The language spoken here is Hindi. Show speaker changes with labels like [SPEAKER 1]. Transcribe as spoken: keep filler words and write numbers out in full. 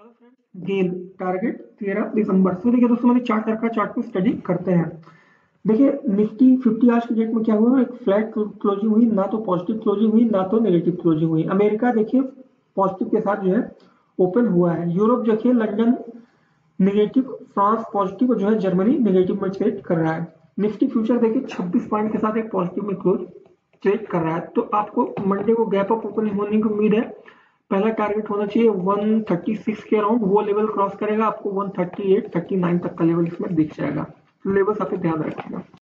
[SPEAKER 1] हेलो फ्रेंड्स, गेल टारगेट तेरह दिसंबर। तो देखिए दोस्तों, मैंने चार्ट रखा, चार्ट को स्टडी करते हैं। देखिए निफ्टी फिफ्टी आज की डेट में क्या हुआ, एक फ्लैट क्लोजिंग हुई, ना तो पॉजिटिव क्लोजिंग हुई ना तो नेगेटिव क्लोजिंग हुई। अमेरिका देखिए पॉजिटिव के साथ जो है ओपन हुआ है। यूरोप देखिए लंदन नेगेटिव, फ्रांस पॉजिटिव और जो है जर्मनी नेगेटिव में ट्रेड कर रहा है। निफ्टी फ्यूचर देखिए छब्बीस पॉइंट के साथ एक पॉजिटिव में क्लोज ट्रेड कर रहा है। तो आपको मंडे को गैप अप ओपन होने की उम्मीद है। पहला टारगेट होना चाहिए वन थर्टी सिक्स के अराउंड, वो लेवल क्रॉस करेगा आपको one thirty eight thirty nine तक का लेवल इसमें दिख जाएगा। लेवल्स आपके ध्यान रखिएगा।